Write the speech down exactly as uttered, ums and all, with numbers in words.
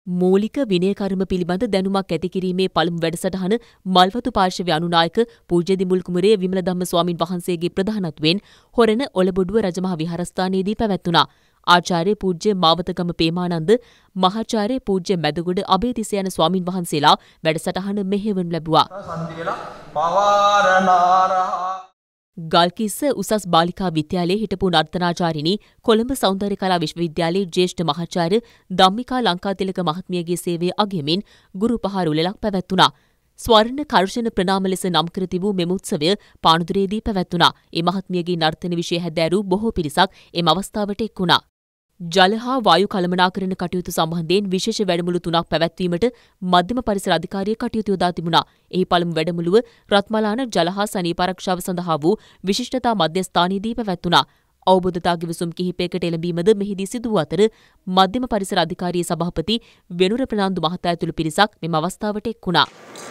මූලික විනය කර්ම පිළිබඳ දැනුමක් ඇති කිරීමේ පළමු වැඩසටහන මල්වතු පාර්ශවයේ අනුනායක පූජ්‍ය දිමුල් කුමරේ විමලධම්ම ස්වාමින් වහන්සේගේ ප්‍රධානත්වයෙන් හොරණ ඔලබොඩුව රජමහා විහාරස්ථානයේදී පැවැත්වුණා. ආචාර්ය පූජ්‍ය මාවතගම පේමානන්ද, මහාචාර්ය පූජ්‍ය මැදගොඩ අබේතිස්ස යන ස්වාමින් වහන්සේලා වැඩසටහන මෙහෙයවනු ලැබුවා. ගල්කිස්ස උසස් බාලිකා විද්‍යාලයේ හිටපු නර්තනාචාරිණී කොළඹ සෞන්දර්ය කලා විශ්වවිද්‍යාලයේ ජ්‍යෙෂ්ඨ මහාචාර්ය ධම්මිකා ලංකාතිලක මහත්මියගේ සේවය අගයමින් ගුරු උපහාර උළෙලක් පැවැත්වුණා. ස්වර්ණ කර්ෂණ ප්‍රනාම ලෙස නම් කර තිබූ මෙම උත්සවය පානදුරේදී පැවැත්වුණා. ඒ මහත්මියගේ නර්තන විෂය හැදෑරූ බොහෝ පිරිසක් එම අවස්ථාවට එක් වුණා. ජල හා වායු කළමනාකරණ කටයුතු සම්බන්ධයෙන් විශේෂ වැඩමුළු තුනක් පැවැත්වීමට මධ්‍යම පරිසර අධිකාරිය කටයුතු යොදා තිබුණා. එහි පළමු වැඩමුළුව රත්මලාන ජල හා සනීප ආරක්ෂාව සඳහා වූ විශිෂ්ටතා මධ්‍යස්ථානයේදී පැවැත්වුණා. අවබෝධතා ගිවිසුම් කිහිපයකට එළඹීමද මෙහිදී සිදු වූ අතර මධ්‍යම පරිසර අධිකාරියේ සභාපති වෙනුර ප්‍රනාන්දු මහතා ඇතුළු පිරිසක් මෙම අවස්ථාවට එක් වුණා.